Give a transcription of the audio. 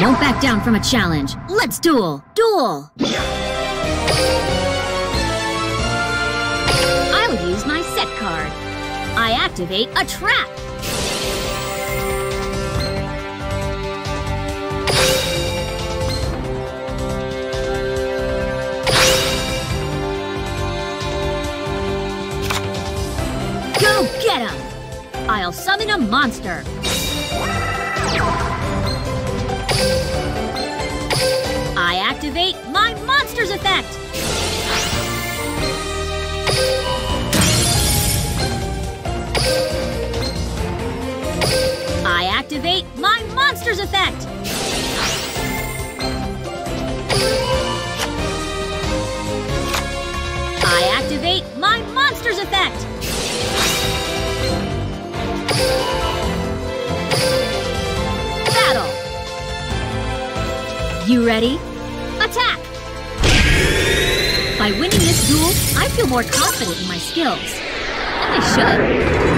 won't back down from a challenge. Let's duel! Duel! I'll use my set card. I activate a trap. Go get him! I'll summon a monster. I activate my monster's effect. I activate my monster's effect. I activate my monster's effect. Battle! You ready? Attack! By winning this duel, I feel more confident in my skills. And I should.